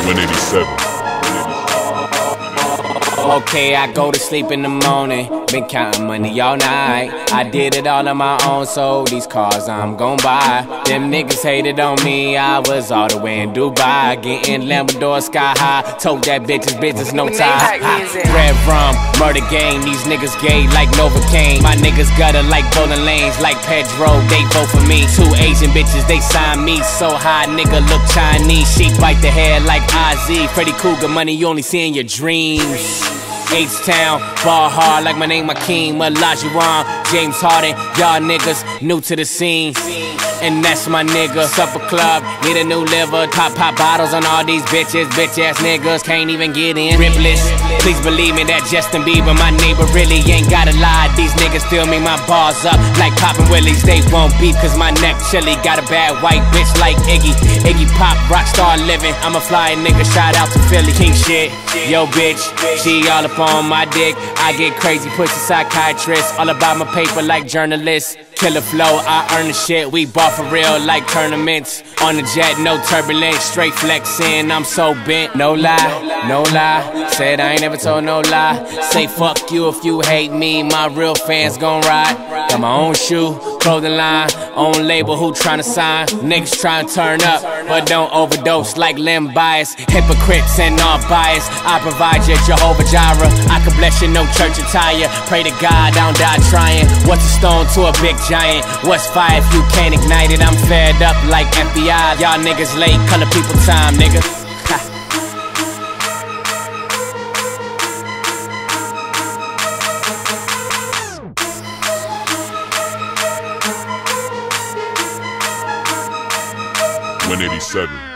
187. Okay, I go to sleep in the morning, been counting money all night. I did it all on my own, so these cars I'm gon' buy. Them niggas hated on me, I was all the way in Dubai, getting Lamborghini sky high. Told that bitch's business, no tie. Red rum, murder game, these niggas gay like Novocaine. My niggas gutter like bowling lanes, like Pedro, they vote for me. Two Asian bitches, they sign me, so high, nigga look Chinese. She bite the hair like Ozzy, Freddy Krueger, money you only see in your dreams. H-Town, ball hard like my name Hakeem Olajuwon, James Harden, y'all niggas new to the scene. And that's my nigga, Supper Club, need a new liver. Pop bottles on all these bitches, bitch ass niggas can't even get in. Ripless, please believe me that Justin Bieber, my neighbor really ain't gotta lie. These niggas feel me, my bars up like poppin' willies. They won't beef cause my neck chilly. Got a bad white bitch like Iggy Pop, rockstar living. I'm a fly nigga, shout out to Philly. King shit, yo bitch, she all up on my dick. I get crazy, pussy psychiatrist, all about my paper like journalists. Killer flow, I earn the shit, we ball for real like tournaments. On the jet, no turbulence, straight flexing, I'm so bent. No lie, no lie, said I ain't never told no lie. Say fuck you if you hate me, my real fans gon' ride. Got my own shoe, clothing line, own label, who tryna sign? Niggas tryna turn up, but don't overdose like limb bias. Hypocrites and all bias, I provide you Jehovah Jireh. I could bless you, no church attire. Pray to God, I don't die trying. What's a stone to a big giant? What's fire if you can't ignite it? I'm fed up like FBI. Y'all niggas late, color people time, nigga. Ha. $187.